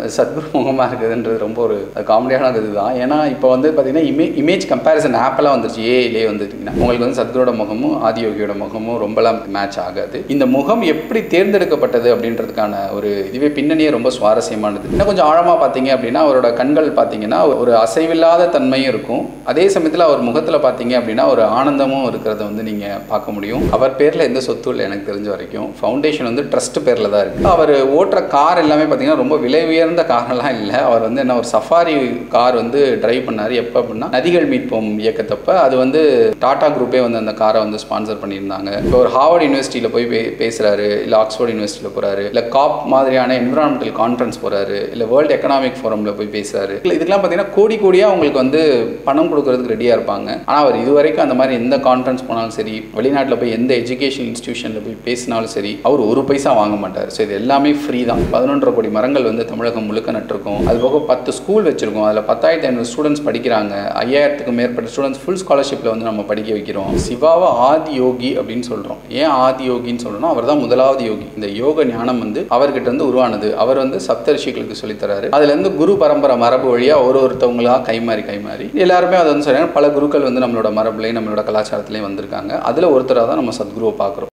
சத்குரு முகமாக இருக்குதுன்றது ரொம்ப ஒரு காமெடியான இது தான். ஏன்னா இப்போ வந்து பார்த்தீங்கன்னா இமேஜ் கம்பேரிசன் ஆப்பெல்லாம் வந்துருச்சு, ஏஐலே வந்துட்டிங்கன்னா உங்களுக்கு வந்து சத்குரோட முகமும் ஆதியோகியோட முகமும் ரொம்பலாம் மேட்ச் ஆகாது. இந்த முகம் எப்படி தேர்ந்தெடுக்கப்பட்டது அப்படின்றதுக்கான ஒரு இதுவே பின்னணியே ரொம்ப சுவாரஸ்யமானது. இன்னும் கொஞ்சம் ஆழமாக பார்த்தீங்க அப்படின்னா அவரோட கண்கள் பார்த்தீங்கன்னா ஒரு அசைவில்லாத தன்மையும் இருக்கும், அதே சமயத்தில் அவர் முகத்தில் பார்த்தீங்க அப்படின்னா ஒரு ஆனந்தமும் இருக்கிறத வந்து நீங்கள் பார்க்க முடியும். அவர் பேரில் எந்த சொத்து இல்லை எனக்கு தெரிஞ்ச வரைக்கும். ஃபவுண்டேஷன் வந்து ட்ரஸ்ட் பேரில் தான் இருக்குது. அவர் ஓட்டுற கார் எல்லாமே பார்த்தீங்கன்னா ரொம்ப விலை உயர்ந்த காரெல்லாம் இல்லை. அவர் வந்து என்ன ஒரு சஃபாரி கார் வந்து டிரைவ் பண்ணார். எப்போ அப்படின்னா நதிகள் மீட்போம் இயக்கத்தப்ப அது வந்து டாடா குரூப்பே வந்து அந்த காரை வந்து ஸ்பான்சர் பண்ணியிருந்தாங்க. இப்போ ஒரு ஹார்வர்ட் யூனிவர்சிட்டியில் போய் பேசுகிறாரு, இல்லை ஆக்ஸ்ஃபோர்ட் யூனிவர்சிட்டியில் போகிறாரு, இல்லை காப் மாதிரியான என்விரான்மெண்டல் கான்ஃபரன்ஸ் போகிறாரு, இல்லை வேர்ல்டு எக்கனாமிக் ஃபோரமில் போய் பேசுகிறாரு. இல்லை இதுக்கெல்லாம் பார்த்தீங்கன்னா கோடி கோடியாக அவங்களுக்கு வந்து பணம் கொடுக்கறதுக்கு ரெடியாக இருப்பாங்க. ஆனால் அவர் இதுவரைக்கும் அந்த மாதிரி எந்த கான்ஃபரன்ஸ் போனாலும் சரி, வெளிநாட்டில் போய் எந்த எஜுகேஷன் இன்ஸ்டியூஷனில் போய் பேசினாலும் சரி அவர் ஒரு பைசா வாங்க மாட்டார். ஸோ இது எல்லாமே ஃப்ரீ தான். 11.5 கோடி மரங்கள் வந்து தமிழகம் முழுக்க நட்டிருக்கோம். அது போக 10 ஸ்கூல் வச்சிருக்கோம். அதில் 10,500 ஸ்டூடெண்ட்ஸ் படிக்கிறாங்க. 5000க்கும் மேற்பட்ட ஸ்டூடெண்ட்ஸ் ஃபுல் ஸ்காலர்ஷிப்பில் வந்து நம்ம படிக்க வைக்கிறோம். சிவாவை ஆதி யோகி அப்படின்னு சொல்கிறோம். ஏன் ஆதி யோகின்னு சொல்கிறோம்னா அவர் தான் முதலாவது யோகி. இந்த யோக ஞானம் வந்து அவர்கிட்ட இருந்து உருவானது. அவர் வந்து சப்தரிஷிகளுக்கு சொல்லித்தராரு. அதுலேருந்து குரு பரம்பரை மரபு வழியாக ஒருத்தவங்களா கைமாறி எல்லாருமே அதை வந்து சொல்கிறாங்க. பல குருக்கள் வந்து நம்மளோட மரபுலையும் நம்மளோட கலாச்சாரத்துலேயும் வந்திருக்காங்க. அதில் ஒருத்தராக தான் நம்ம சத்குருவை பார்க்குறோம்.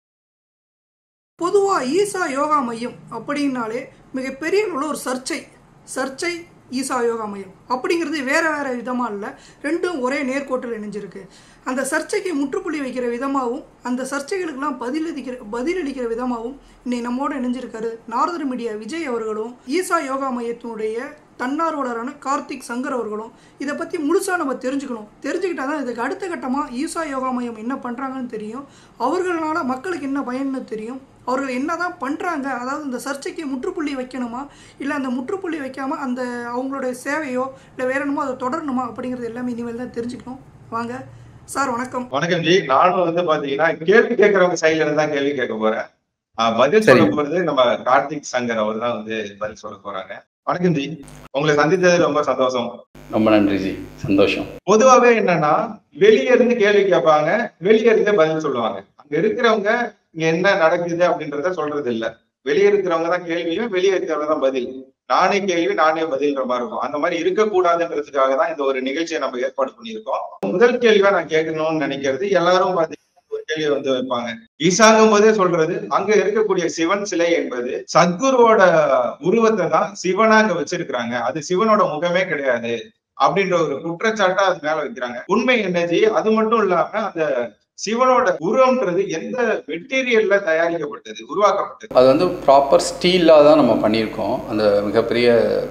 பொதுவாக ஈசா யோகா மையம் அப்படின்னாலே மிகப்பெரிய ஒரு சர்ச்சை ஈசா யோகா மையம் அப்படிங்கிறது வேறு விதமாக இல்லை, ரெண்டும் ஒரே நேர்கோட்டில் இணைஞ்சிருக்கு. அந்த சர்ச்சைக்கு முற்றுப்புள்ளி வைக்கிற விதமாகவும் அந்த சர்ச்சைகளுக்கெல்லாம் பதிலளிக்கிற விதமாகவும் இன்னைக்கு நம்மோடு இணைஞ்சிருக்காரு நாரதர் மீடியா விஜய் அவர்களும் ஈசா யோகா மையத்தினுடைய தன்னார்வலரான கார்த்திக் சங்கர் அவர்களும். இதை பற்றி முழுசாக நம்ம தெரிஞ்சுக்கிட்டா தான் இதுக்கு அடுத்த கட்டமாக ஈசா யோகா மையம் என்ன பண்ணுறாங்கன்னு தெரியும், அவர்களால் மக்களுக்கு என்ன பயன்னு தெரியும், அவர்கள் என்ன தான் பண்ணுறாங்க, அதாவது இந்த சர்ச்சைக்கு முற்றுப்புள்ளி வைக்கணுமா இல்லை அந்த முற்றுப்புள்ளி வைக்காமல் அந்த அவங்களுடைய சேவையோ இல்லை வேற என்னமோ அதை தொடரணுமா அப்படிங்கிறது எல்லாமே இனிமேல் தான் தெரிஞ்சுக்கணும். வாங்க சார். வணக்கம். வணக்கம் ஜி. நானும் வந்து பாத்தீங்கன்னா கேள்வி கேட்கறவங்க சைட்ல இருந்து தான் கேள்வி கேட்க போறேன். பதில் சொல்ல போறது நம்ம கார்த்திக் சங்கர் அவர் தான் வந்து பதில் சொல்ல போறாங்க. வணக்கம் ஜி, உங்களை சந்தித்தது ரொம்ப சந்தோஷம். ரொம்ப நன்றி ஜி, சந்தோஷம். பொதுவாகவே என்னன்னா வெளியே இருந்து கேள்வி கேட்பாங்க, வெளியே இருந்து பதில் சொல்லுவாங்க. அங்க இருக்கிறவங்க இங்க என்ன நடக்குது அப்படின்றத சொல்றது இல்ல. வெளியே இருக்கிறவங்க தான் கேள்வியும் வெளியே இருக்கிறவங்க தான் பதில். நானே கேள்வி நானே பதில்ன்ற மாதிரி இருக்கும். அந்த மாதிரி இருக்கக்கூடாதுன்றதுக்காக தான் இந்த ஒரு நிகழ்ச்சியை நம்ம ஏற்பாடு பண்ணியிருக்கோம். முதல் கேள்வியா நான் கேட்கணும்னு நினைக்கிறது, எல்லாரும் பாத்தீங்கன்னா ஒரு கேள்வி வந்து வைப்பாங்க. ஈசாங்கும் போதே சொல்றது அங்க இருக்கக்கூடிய சிவன் சிலை என்பது சத்குருவோட உருவத்தை தான் சிவனா அங்க வச்சிருக்கிறாங்க, அது சிவனோட முகமே கிடையாது அப்படின்ற ஒரு குற்றச்சாட்டை அது மேல வைக்கிறாங்க. உண்மை என்னஜி, அது மட்டும் இல்லாம அந்த சிவனோட உருவம்ன்றது எந்த மெட்டீரியல்ல தயாரிக்கப்பட்டது, உருவாக்கப்பட்டது? அது வந்து ப்ராப்பர் ஸ்டீலாக தான் நம்ம பண்ணியிருக்கோம். அந்த மிகப்பெரிய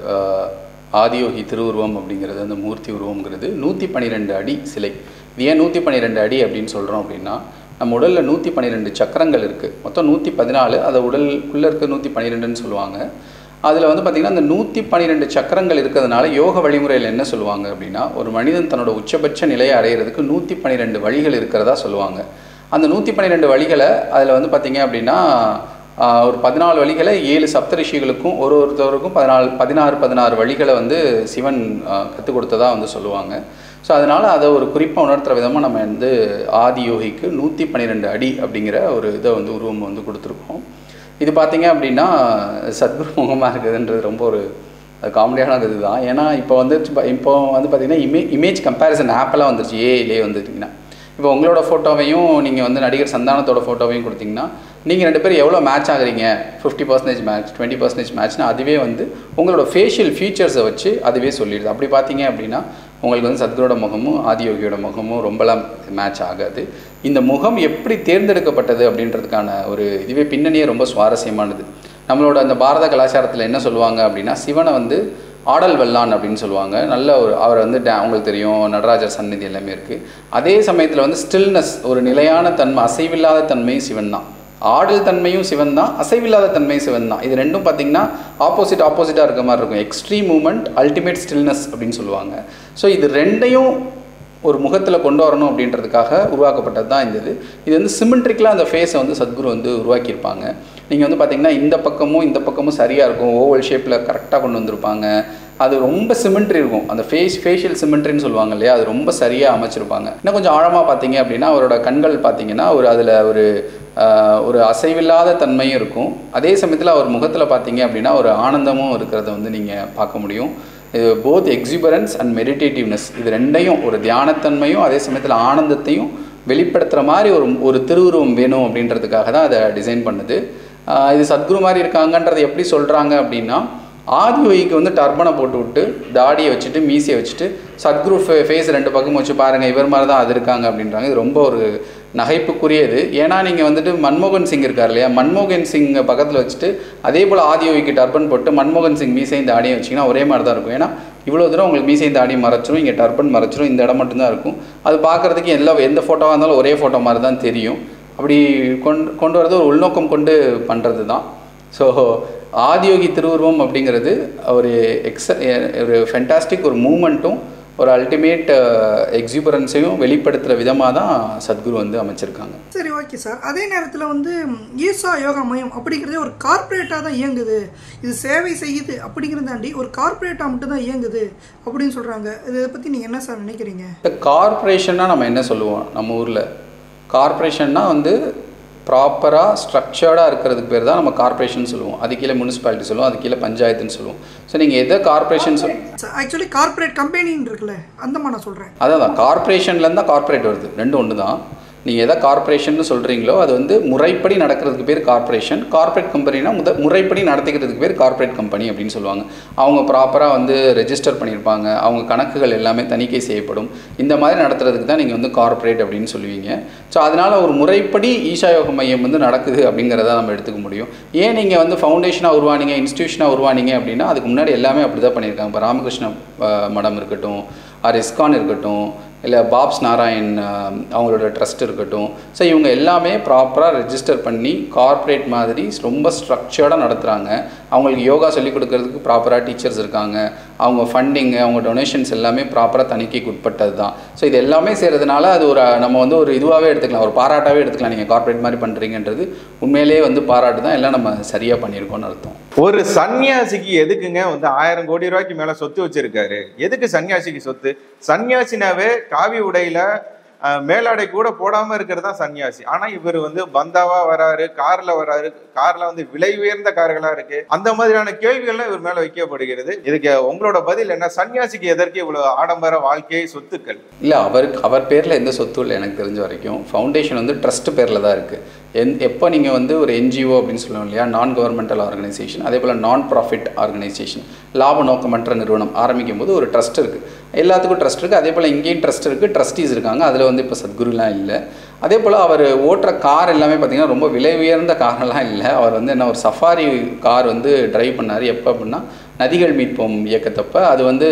ஆதியோகி திருவுருவம் அப்படிங்கிறது, அந்த மூர்த்தி உருவங்கிறது 112 அடி சிலை. இது ஏன் 112 அடி அப்படின்னு சொல்கிறோம் அப்படின்னா, நம்ம உடலில் 112 சக்கரங்கள் இருக்குது. மொத்தம் 114, அதை உடலுக்குள்ளே இருக்க 112ன்னு சொல்லுவாங்க. அதில் வந்து பார்த்திங்கன்னா அந்த 112 சக்கரங்கள் இருக்கிறதுனால யோக வழிமுறையில் என்ன சொல்லுவாங்க அப்படின்னா, ஒரு மனிதன் தன்னோட உச்சபட்ச நிலையை அடையிறதுக்கு 112 வழிகள் இருக்கிறதா சொல்லுவாங்க. அந்த 112 வழிகளை அதில் வந்து பார்த்திங்க அப்படின்னா ஒரு 14 வழிகளை 7 சப்தரிஷிகளுக்கும் ஒருத்தருக்கும் 16 வழிகளை வந்து சிவன் கற்றுக் கொடுத்ததா வந்து சொல்லுவாங்க. ஸோ அதனால் அதை ஒரு குறிப்பாக உணர்த்துற விதமாக நம்ம வந்து ஆதி யோகிக்கு 112 அடி அப்படிங்கிற ஒரு இதை வந்து உருவம் வந்து கொடுத்துருக்கோம். இது பார்த்திங்க அப்படின்னா சத்குரு முகமாக இருக்குதுன்றது ரொம்ப ஒரு காமெடியான இது தான். ஏன்னா இப்போ வந்து பார்த்திங்கன்னா இமேஜ் கம்பேரிசன் ஆப்பெல்லாம் வந்துருச்சு, ஏஐலே வந்துட்டிங்கன்னா. இப்போ உங்களோட ஃபோட்டோவையும் நீங்கள் வந்து நடிகர் சந்தானத்தோட ஃபோட்டோவையும் கொடுத்திங்கன்னா நீங்கள் 2 பேரும் எவ்வளோ மேட்ச் ஆகுறீங்க, 50% மேட்ச் 20% மேட்ச்னா அதுவே வந்து உங்களோட ஃபேஷியல் ஃபீச்சர்ஸை வச்சு அதுவே சொல்லிடுது. அப்படி பார்த்தீங்க அப்படின்னா உங்களுக்கு வந்து சத்குரோட முகமும் ஆதியோகியோட முகமும் ரொம்பலாம் மேட்ச் ஆகாது. இந்த முகம் எப்படி தேர்ந்தெடுக்கப்பட்டது அப்படின்றதுக்கான ஒரு இதுவே பின்னணியே ரொம்ப சுவாரஸ்யமானது. நம்மளோட அந்த பாரத கலாச்சாரத்தில் என்ன சொல்லுவாங்க அப்படின்னா, சிவனை வந்து ஆடல் வெள்ளான் அப்படின்னு சொல்லுவாங்க. நல்ல ஒரு அவர் வந்து அவங்களுக்கு தெரியும், நடராஜர் சந்நிதி எல்லாமே இருக்குது. அதே சமயத்தில் வந்து ஸ்டில்னஸ், ஒரு நிலையான தன்மை, அசைவில்லாத தன்மையும் சிவன் தான். ஆடல் தன்மையும் சிவன் தான், அசைவில்லாத தன்மையும் சிவன் தான். இது ரெண்டும் பார்த்திங்கன்னா ஆப்போசிட்டாக இருக்க மாதிரி இருக்கும். எக்ஸ்ட்ரீம் மூமெண்ட், அல்டிமேட் ஸ்டில்னஸ் அப்படின்னு சொல்லுவாங்க. ஸோ இது ரெண்டையும் ஒரு முகத்தில் கொண்டு வரணும் அப்படின்றதுக்காக உருவாக்கப்பட்டது தான் இந்த இது வந்து சிமெண்ட்ரிக்கலாக அந்த ஃபேஸை வந்து சத்குரு வந்து உருவாக்கியிருப்பாங்க. நீங்கள் வந்து பார்த்திங்கன்னா இந்த பக்கமும் சரியாக இருக்கும், ஓவல் ஷேப்பில் கரெக்டாக கொண்டு வந்திருப்பாங்க. அது ரொம்ப சிமெண்ட்ரி இருக்கும், அந்த ஃபேஷியல் சிமெண்ட்ரின்னு சொல்லுவாங்க இல்லையா, அது ரொம்ப சரியாக அமைச்சிருப்பாங்க. இன்னும் கொஞ்சம் ஆழமாக பார்த்தீங்க அப்படின்னா அவரோட கண்கள் பார்த்தீங்கன்னா அதில் ஒரு ஒரு அசைவில்லாத தன்மையும் இருக்கும். அதே சமயத்தில் அவர் முகத்தில் பார்த்தீங்க அப்படின்னா ஒரு ஆனந்தமும் இருக்கிறத வந்து நீங்கள் பார்க்க முடியும். இது போத் எக்ஸிபரன்ஸ் அண்ட் மெடிடேட்டிவ்னஸ், இது ரெண்டையும், ஒரு தியானத்தன்மையும் அதே சமயத்தில் ஆனந்தத்தையும் வெளிப்படுத்துகிற மாதிரி ஒரு திருவுருவம் வேணும் அப்படின்றதுக்காக தான் அதை டிசைன் பண்ணுது. இது சத்குரு மாதிரி இருக்காங்கன்றதை எப்படி சொல்கிறாங்க அப்படின்னா, ஆதியோகிக்கு வந்து டர்பனை போட்டு விட்டு தாடியை வச்சுட்டு மீசையை வச்சுட்டு சத்குரு ஃபேஸ் 2 பக்கமும் வச்சு பாருங்கள் இவர் மாதிரி தான் அது இருக்காங்க அப்படின்றாங்க. இது ரொம்ப ஒரு நகைப்புக்குரியது. ஏன்னா நீங்கள் வந்துட்டு மன்மோகன் சிங் இருக்கார் இல்லையா, மன்மோகன் சிங் பக்கத்தில் வச்சுட்டு அதே போல் ஆதியோகிக்கு டர்பன் போட்டு மன்மோகன் சிங் மீசையும் தாடியும் வச்சிங்கன்னா ஒரே மாதிரி தான் இருக்கும். ஏன்னா இவ்வளோ தூரம் உங்களுக்கு மீசையும் தாடியும் மறைச்சிரும், இங்கே டர்பன் மறைச்சிரும், இந்த இடம் மட்டும்தான் இருக்கும். அது பார்க்குறதுக்கு எந்த ஃபோட்டோவாக இருந்தாலும் ஒரே ஃபோட்டோ மாதிரி தான் தெரியும். அப்படி கொண்டு வரது ஒரு உள்நோக்கம் கொண்டு பண்ணுறது தான். ஸோ ஆதியோகி திருவுருவம் அப்படிங்கிறது ஒரு ஒரு ஃபென்டாஸ்டிக் ஒரு மூமெண்ட்டும் ஒரு அல்டிமேட் எக்ஸிபரன்ஸையும் வெளிப்படுத்துகிற விதமாக தான் சத்குரு வந்து அமைச்சிருக்காங்க. சரி, ஓகே சார். அதே நேரத்தில் வந்து ஈசா யோகா மையம் அப்படிங்கிறதே ஒரு கார்ப்பரேட்டாக தான் இயங்குது, இது சேவை செய்யுது அப்படிங்கிறதாண்டி ஒரு கார்ப்பரேட்டாக மட்டும் தான் இயங்குது அப்படின்னு சொல்கிறாங்க. இதை பற்றி நீங்கள் என்ன சார் நினைக்கிறீங்க? கார்ப்பரேஷன்னா நம்ம என்ன சொல்லுவோம், நம்ம ஊரில் கார்ப்பரேஷன்னா வந்து ப்ராப்பராக ஸ்ட்ரக்சர்டாக இருக்கிறதுக்கு பேர் தான் நம்ம கார்ப்பரேஷன் சொல்லுவோம். அது கீழே முனிசிபாலிட்டி சொல்லுவோம், அது கீழே பஞ்சாயத்துன்னு சொல்லுவோம். ஸோ நீங்கள் எதை கார்ப்பரேஷன் ஆக்சுவலி கார்ப்பரேட் கம்பெனின்னு இருக்குல்ல, அந்த மாதிரி நான் சொல்கிறேன். அதான் கார்ப்பரேஷன்லேருந்து தான் கார்ப்பரேட் வருது, ரெண்டும் ஒன்று தான். நீங்கள் எதை கார்ப்பரேஷன் சொல்கிறீங்களோ அது வந்து முறைப்படி நடக்கிறதுக்கு பேர் கார்ப்பரேஷன். கார்ப்பரேட் கம்பெனினா முறைப்படி நடத்திக்கிறதுக்கு பேர் கார்ப்பரேட் கம்பெனி அப்படின்னு சொல்லுவாங்க. அவங்க ப்ராப்பராக வந்து ரெஜிஸ்டர் பண்ணியிருப்பாங்க, அவங்க கணக்குகள் எல்லாமே தணிக்கை செய்யப்படும். இந்த மாதிரி நடத்துறதுக்கு தான் நீங்கள் வந்து கார்ப்பரேட் அப்படின்னு சொல்லுவீங்க. ஸோ அதனால் ஒரு முறைப்படி ஈஷா யோக மையம் வந்து நடக்குது அப்படிங்கிறத நம்ம எடுத்துக்க முடியும். ஏன் நீங்கள் வந்து ஃபவுண்டேஷனாக உருவானீங்க, இன்ஸ்டியூஷனாக உருவானீங்க அப்படின்னா அதுக்கு முன்னாடி எல்லாமே அப்படி தான் பண்ணியிருக்காங்க. இப்போ ராமகிருஷ்ண மடம் இருக்கட்டும், ஆர் இஸ்கான் இருக்கட்டும், இல்லை பாப்ஸ் நாராயண் அவங்களோட ட்ரஸ்ட் இருக்கட்டும். ஸோ இவங்க எல்லாமே ப்ராப்பராக ரெஜிஸ்டர் பண்ணி கார்ப்பரேட் மாதிரி ரொம்ப ஸ்ட்ரக்சர்டாக நடத்துகிறாங்க. அவங்களுக்கு யோகா சொல்லிக் கொடுக்கறதுக்கு ப்ராப்பராக டீச்சர்ஸ் இருக்காங்க. அவங்க ஃபண்டிங்கு, அவங்க டொனேஷன்ஸ் எல்லாமே ப்ராப்பராக தணிக்கைக்கு உட்பட்டது தான். ஸோ இது எல்லாமே செய்கிறதுனால அது ஒரு நம்ம வந்து ஒரு இதுவாகவே எடுத்துக்கலாம், ஒரு பாராட்டாகவே எடுத்துக்கலாம். நீங்கள் கார்ப்பரேட் மாதிரி பண்ணுறீங்கன்றது உண்மையிலேயே வந்து பாராட்டு தான், எல்லாம் நம்ம சரியாக பண்ணியிருக்கோம்னு அர்த்தம். ஒரு சன்னியாசிக்கு எதுக்குங்க வந்து 1000 கோடி ரூபாய்க்கு மேல சொத்து வச்சிருக்காரு? எதுக்கு சன்னியாசிக்கு சொத்து? சன்னியாசினாவே காவி உடையில மேலாடை கூட போடாம இருக்கிறது தான் சன்னியாசி. ஆனா இவர் வந்து பந்தாவா வராரு, கார்ல வராரு, கார்ல வந்து விலை உயர்ந்த கார்களா இருக்கு. அந்த மாதிரியான கேள்விகள்லாம் இவர் மேல வைக்கப்படுகிறது. இதுக்கு உங்களோட பதில் என்ன? சன்னியாசிக்கு எதற்கு இவ்வளவு ஆடம்பர வாழ்க்கை, சொத்துக்கள்? இல்ல, அவர் பேர்ல எந்த சொத்தும் இல்லை எனக்கு தெரிஞ்ச வரைக்கும். ஃபவுண்டேஷன் வந்து ட்ரஸ்ட் பேர்ல தான் இருக்கு. எப்போ நீங்கள் வந்து ஒரு என்ஜிஓ அப்படின்னு சொல்லுவோம் இல்லையா, நான் கவர்மெண்டல் ஆர்கனைசேஷன், அதே போல் நான் ப்ராஃபிட் ஆர்கனைசேஷன், லாப நோக்கமற்ற நிறுவனம் ஆரம்பிக்கும் போது ஒரு ட்ரஸ்ட் இருக்குது. எல்லாத்துக்கும் ட்ரஸ்ட் இருக்குது. அதே போல் இங்கேயும் ட்ரஸ்ட் இருக்குது, ட்ரஸ்டீஸ் இருக்காங்க. அதில் வந்து இப்போ சத்குருலாம் இல்லை. அதே போல் அவர் ஓட்டுற கார் எல்லாமே பார்த்திங்கன்னா ரொம்ப விலை உயர்ந்த காரெல்லாம் இல்லை. அவர் வந்து என்ன ஒரு சஃபாரி கார் வந்து ட்ரைவ் பண்ணார். எப்போ அப்படின்னா நதிகள் மீட்போம் இயக்கத்தப்போ அது வந்து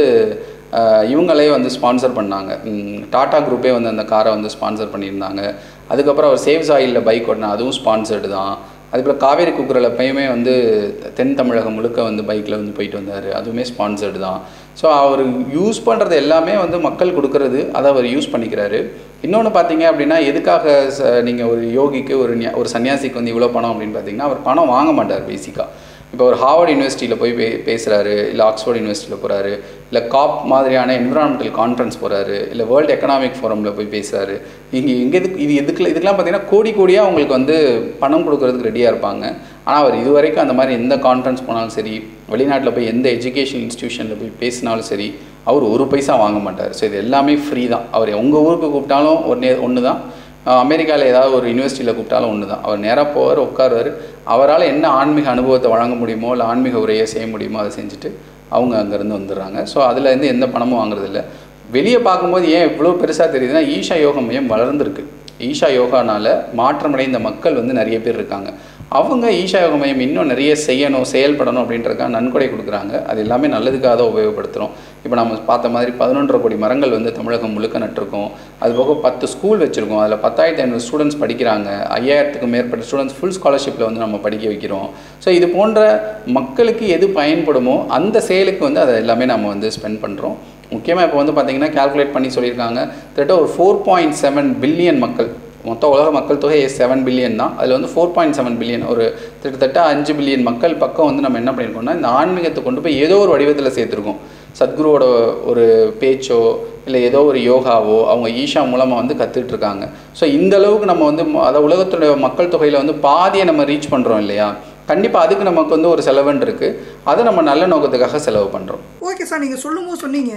இவங்களே வந்து ஸ்பான்சர் பண்ணாங்க. டாடா குரூப்பே வந்து அந்த காரை வந்து ஸ்பான்சர் பண்ணியிருந்தாங்க. அதுக்கப்புறம் அவர் சேவ்ஸ் ஆயிலில் பைக் ஓட்டினா அதுவும் ஸ்பான்சர்டு தான். அதுபோல் காவேரி குக்குரில் எப்பயுமே வந்து தென் தமிழகம் முழுக்க வந்து பைக்கில் வந்து போயிட்டு வந்தார், அதுவுமே ஸ்பான்சர்டு தான். ஸோ அவர் யூஸ் பண்ணுறது எல்லாமே வந்து மக்கள் கொடுக்குறது, அதை அவர் யூஸ் பண்ணிக்கிறாரு. இன்னொன்று பார்த்தீங்க அப்படின்னா, எதுக்காக நீங்கள் ஒரு யோகிக்கு ஒரு சன்னியாசிக்கு வந்து இவ்வளோ பணம் அப்படின்னு பார்த்தீங்கன்னா, அவர் பணம் வாங்க மாட்டார் பேசிக்காக. இப்போ ஒரு ஹார்வர்ட் யூனிவர்சிட்டியில் போய் பேசுகிறாரு, இல்லை ஆக்ஸ்ஃபோர்ட் யூனிவர்சிட்டியில் போகிறாரு, இல்லை காப் மாதிரியான என்விரான்மெண்டல் கான்ஃபரன்ஸ் போகிறாரு, இல்லை வேர்ல்டு எக்கனாமிக் ஃபோரமில் போய் பேசுகிறாரு. இங்கே இதுக்கெல்லாம் பார்த்தீங்கன்னா கோடியாக அவங்களுக்கு வந்து பணம் கொடுக்கறதுக்கு ரெடியாக இருப்பாங்க. ஆனால் அவர் இது வரைக்கும் அந்த மாதிரி எந்த கான்ஃபரன்ஸ் போனாலும் சரி, வெளிநாட்டில் போய் எந்த எஜுகேஷன் இன்ஸ்டியூஷனில் போய் பேசினாலும் சரி, அவர் ஒரு பைசா வாங்க மாட்டார். ஸோ இது எல்லாமே ஃப்ரீ தான். அவர் உங்கள் ஊருக்கு கூப்பிட்டாலும் ஒன்று தான், அமெரிக்காவில் ஏதாவது ஒரு யூனிவர்சிட்டியில் கூப்பிட்டாலும் ஒன்று தான். அவர் நேராக போவார், உட்காருவார். அவரால் என்ன ஆன்மீக அனுபவத்தை வழங்க முடியுமோ, இல்லை ஆன்மீக உரையை செய்ய முடியுமோ அதை செஞ்சுட்டு அவங்க அங்கேருந்து வந்துடுறாங்க. ஸோ அதுலேருந்து எந்த பணமும் வாங்குறதில்ல. வெளியே பார்க்கும்போது ஏன் இவ்வளோ பெருசாக தெரியுதுன்னா, ஈஷா யோக மையம் வளர்ந்துருக்கு. ஈஷா யோகானால் மாற்றமடைந்த மக்கள் வந்து நிறைய பேர் இருக்காங்க. அவங்க ஈஷா யோக மையம் இன்னும் நிறைய செய்யணும், செயல்படணும் அப்படின்றதுக்காக நன்கொடை கொடுக்குறாங்க. அது எல்லாமே நல்லதுக்காக தான் உபயோகப்படுத்துகிறோம். இப்போ நம்ம பார்த்த மாதிரி 11.5 கோடி மரங்கள் வந்து தமிழகம் முழுக்க நட்டிருக்கோம். அதுபோக 10 ஸ்கூல் வச்சுருக்கோம். அதில் 10,500 ஸ்டூடெண்ட்ஸ் படிக்கிறாங்க. 5000க்கும் மேற்பட்ட ஸ்டூடெண்ட்ஸ் ஃபுல் ஸ்காலர்ஷிப்பில் வந்து நம்ம படிக்க வைக்கிறோம். ஸோ இது போன்ற மக்களுக்கு எது பயன்படுமோ அந்த செயலுக்கு வந்து அதை எல்லாமே நம்ம வந்து ஸ்பெண்ட் பண்ணுறோம். முக்கியமாக இப்போ வந்து பார்த்திங்கன்னா கால்குலேட் பண்ணி சொல்லியிருக்காங்க, கிட்டத்தட்ட ஒரு 4.7 பில்லியன் மக்கள், மொத்த உலக மக்கள் தொகை 7 பில்லியன் தான். அதில் வந்து 4.7 பில்லியன், ஒரு கிட்டத்தட்ட 5 பில்லியன் மக்கள் பக்கம் வந்து நம்ம என்ன பண்ணியிருக்கோம்னா இந்த ஆன்மீகத்தை கொண்டு போய் ஏதோ ஒரு வடிவத்தில் சேர்த்துருக்கோம். சத்குருவோட ஒரு பேச்சோ இல்லை ஏதோ ஒரு யோகாவோ அவங்க ஈஷா மூலமாக வந்து கற்றுட்ருக்காங்க. ஸோ இந்த அளவுக்கு நம்ம வந்து அதை உலகத்துடைய மக்கள் தொகையில் வந்து பாதியை நம்ம ரீச் பண்ணுறோம் இல்லையா? கண்டிப்பாக அதுக்கு நமக்கு வந்து ஒரு செலவுன்னு இருக்குது. அதை நம்ம நல்ல நோக்கத்துக்காக செலவு பண்ணுறோம். ஓகே சார், நீங்கள் சொல்லும்போது சொன்னீங்க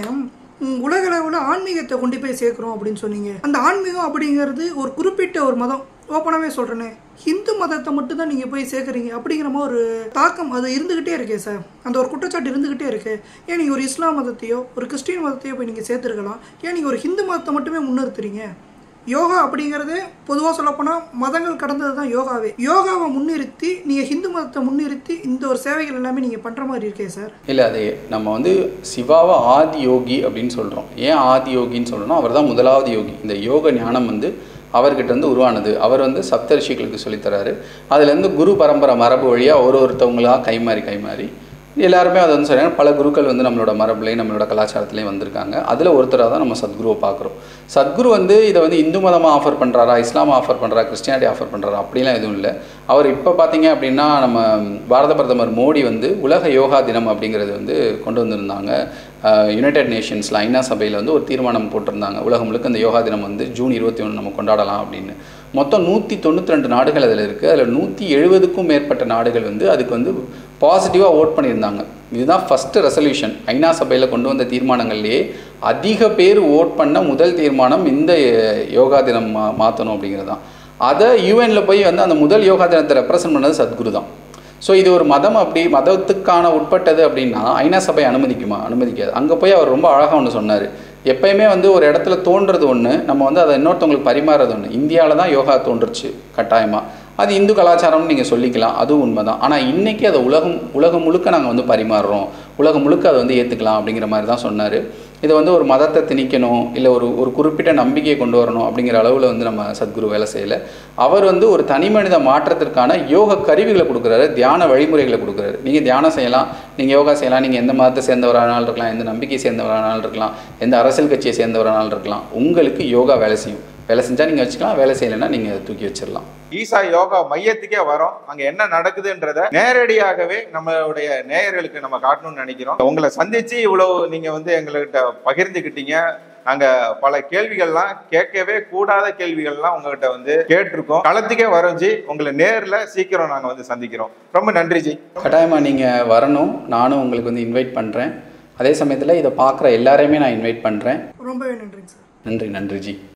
உலக அளவில் ஆன்மீகத்தை கொண்டு போய் சேர்க்குறோம் அப்படின்னு சொன்னீங்க. அந்த ஆன்மீகம் அப்படிங்கிறது ஒரு குறிப்பிட்ட ஒரு மதம், ஓப்பனாகவே சொல்கிறேனே, ஹிந்து மதத்தை மட்டும் தான் நீங்கள் போய் சேர்க்குறீங்க அப்படிங்கிற மாதிரி ஒரு தாக்கம் அது இருந்துக்கிட்டே இருக்கே சார். அந்த ஒரு குற்றச்சாட்டு இருந்துக்கிட்டே இருக்குது. ஏன் நீங்கள் ஒரு இஸ்லாம் மதத்தையோ ஒரு கிறிஸ்டின் மதத்தையோ போய் நீங்கள் சேர்த்துருக்கலாம், ஏன் நீங்கள் ஒரு ஹிந்து மதத்தை மட்டுமே முன்னிறுத்துறீங்க? யோகா அப்படிங்கிறது பொதுவாக சொல்லப்போனால் மதங்கள் கடந்தது தான் யோகாவே. யோகாவை முன்னிறுத்தி நீங்கள் ஹிந்து மதத்தை முன்னிறுத்தி இந்த ஒரு சேவைகள் எல்லாமே நீங்கள் பண்ணுற மாதிரி இருக்கே சார். இல்லை, அது நம்ம வந்து சிவாவை ஆதி யோகி அப்படின்னு சொல்கிறோம். ஏன் ஆதி யோகின்னு சொல்கிறோன்னா அவர் தான் முதலாவது யோகி. இந்த யோக ஞானம் வந்து அவர்கிட்ட வந்து உருவானது. அவர் வந்து சப்தரிஷிகளுக்கு சொல்லித்தராரு. அதுலேருந்து குரு பரம்பரை மரபு வழியாக ஒருத்தவங்களாக கைமாறி எல்லாருமே அதை வந்து சொல்கிறாங்க. பல குருக்கள் வந்து நம்மளோட மரபுலையும் நம்மளோட கலாச்சாரத்துலேயும் வந்திருக்காங்க. அதில் ஒருத்தராக தான் நம்ம சத்குருவை பார்க்குறோம். சத்குரு வந்து இதை வந்து இந்து மதமாக ஆஃபர் பண்ணுறாரா, இஸ்லாம் ஆஃபர் பண்ணுறாரா, கிறிஸ்டியானிட்டி ஆஃபர் பண்ணுறாரா அப்படிலாம் எதுவும் இல்லை. அவர் இப்போ பார்த்தீங்க அப்படின்னா நம்ம பாரத பிரதமர் மோடி வந்து உலக யோகா தினம் அப்படிங்கிறது வந்து கொண்டு வந்திருந்தாங்க. யுனைடெட் நேஷன்ஸில் ஐநா சபையில் வந்து ஒரு தீர்மானம் போட்டிருந்தாங்க. உலகம் முழுக்க இந்த யோகா தினம் வந்து ஜூன் 21 நம்ம கொண்டாடலாம் அப்படின்னு. மொத்தம் 192 நாடுகள் அதில் இருக்குது. அதில் 170க்கும் மேற்பட்ட நாடுகள் வந்து அதுக்கு வந்து பாசிட்டிவாக ஓட் பண்ணியிருந்தாங்க. இதுதான் ஃபஸ்ட்டு ரெசல்யூஷன். ஐநா சபையில் கொண்டு வந்த தீர்மானங்கள்லேயே அதிக பேர் ஓட் பண்ண முதல் தீர்மானம் இந்த யோகா தினம் மாற்றணும் அப்படிங்கிறது தான். அதை யூஎனில் போய் வந்து அந்த முதல் யோகா தினத்தை ரெப்ரசன்ட் பண்ணது சத்குரு தான். ஸோ இது ஒரு மதம், அப்படி மதத்துக்கான உட்பட்டது அப்படின்னா ஐநா சபை அனுமதிக்காது. அங்கே போய் அவர் ரொம்ப அழகாக ஒன்று சொன்னார். எப்பயுமே வந்து ஒரு இடத்துல தோன்றது ஒன்று, நம்ம வந்து அதை இன்னொருத்தவங்களுக்கு பரிமாறுறது ஒன்று. இந்தியாவில் தான் யோகா தோன்றுச்சு கட்டாயமாக. அது இந்து கலாச்சாரம்னு நீங்கள் சொல்லிக்கலாம், அதுவும் உண்மை தான். ஆனால் இன்றைக்கி அதை உலகம் முழுக்க நாங்கள் வந்து பரிமாறுறோம், உலகம் முழுக்க அதை வந்து ஏற்றுக்கலாம் அப்படிங்கிற மாதிரி தான் சொன்னார். இதை வந்து ஒரு மதத்தை திணிக்கணும், இல்லை ஒரு குறிப்பிட்ட நம்பிக்கையை கொண்டு வரணும் அப்படிங்கிற அளவில் வந்து நம்ம சத்குரு வேலை செய்யலை. அவர் வந்து ஒரு தனி மனித மாற்றத்திற்கான யோக கருவிகளை கொடுக்குறாரு, தியான வழிமுறைகளை கொடுக்குறாரு. நீங்கள் தியானம் செய்யலாம், நீங்கள் யோகா செய்யலாம், நீங்கள் எந்த மதத்தை சேர்ந்தவரானாலும் இருக்கலாம், எந்த நம்பிக்கையை சேர்ந்தவரானாலும் இருக்கலாம், எந்த அரசியல் கட்சியை சேர்ந்தவரானாலும் இருக்கலாம். உங்களுக்கு யோகா வேலை செய்யும். வேலை செஞ்சால் நீங்கள் வச்சுக்கலாம், வேலை செய்யலைன்னா நீங்கள் அதை தூக்கி வச்சிடலாம். ஈசா யோகா மையத்துக்கே வரோம், அங்க என்ன நடக்குதுன்றத நேரடியாகவே நம்மளுடைய நேயர்களுக்கு நம்ம காட்டணும்னு நினைக்கிறோம். உங்களை சந்திச்சு இவ்வளவு நீங்க வந்து எங்ககிட்ட பகிர்ந்துக்கிட்டீங்க. நாங்க பல கேள்விகள்லாம் கேட்கவே கூடாத கேள்விகள்லாம் உங்ககிட்ட வந்து கேட்டிருக்கோம். களத்துக்கே வரைஞ்சி உங்களை நேர்ல சீக்கிரம் நாங்க வந்து சந்திக்கிறோம். ரொம்ப நன்றி ஜி. கட்டாயமா நீங்க வரணும். நானும் உங்களுக்கு வந்து இன்வைட் பண்றேன். அதே சமயத்தில் இதை பார்க்குற எல்லாரையுமே நான் இன்வைட் பண்ணுறேன். ரொம்பவே நன்றி சார். நன்றி ஜி.